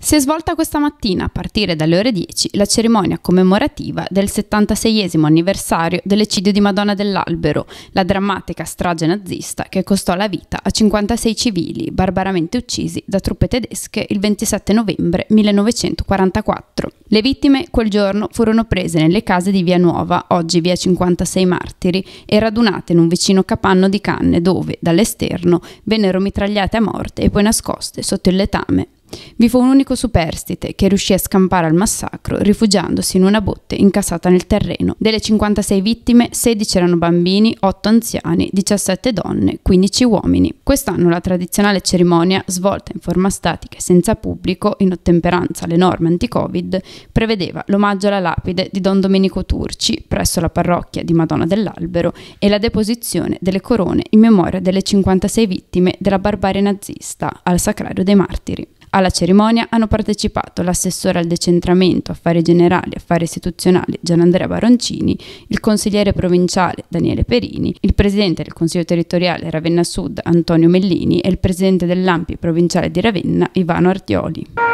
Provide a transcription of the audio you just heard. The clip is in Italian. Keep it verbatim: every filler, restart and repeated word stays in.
Si è svolta questa mattina, a partire dalle ore dieci, la cerimonia commemorativa del settantaseiesimo anniversario dell'eccidio di Madonna dell'Albero, la drammatica strage nazista che costò la vita a cinquantasei civili barbaramente uccisi da truppe tedesche il ventisette novembre millenovecentoquarantaquattro. Le vittime quel giorno furono prese nelle case di Via Nuova, oggi via cinquantasei Martiri, e radunate in un vicino capanno di canne dove, dall'esterno, vennero mitragliate a morte e poi nascoste sotto il letame. Vi fu un unico superstite che riuscì a scampare al massacro rifugiandosi in una botte incassata nel terreno. Delle cinquantasei vittime, sedici erano bambini, otto anziani, diciassette donne, quindici uomini. Quest'anno la tradizionale cerimonia, svolta in forma statica e senza pubblico, in ottemperanza alle norme anti-Covid, prevedeva l'omaggio alla lapide di Don Domenico Turci presso la parrocchia di Madonna dell'Albero e la deposizione delle corone in memoria delle cinquantasei vittime della barbarie nazista al Sacrario dei Martiri. Alla cerimonia hanno partecipato l'assessore al decentramento, affari generali e affari istituzionali Gianandrea Baroncini, il consigliere provinciale Daniele Perini, il presidente del Consiglio territoriale Ravenna Sud Antonio Mellini e il presidente dell'A N P I provinciale di Ravenna Ivano Artioli.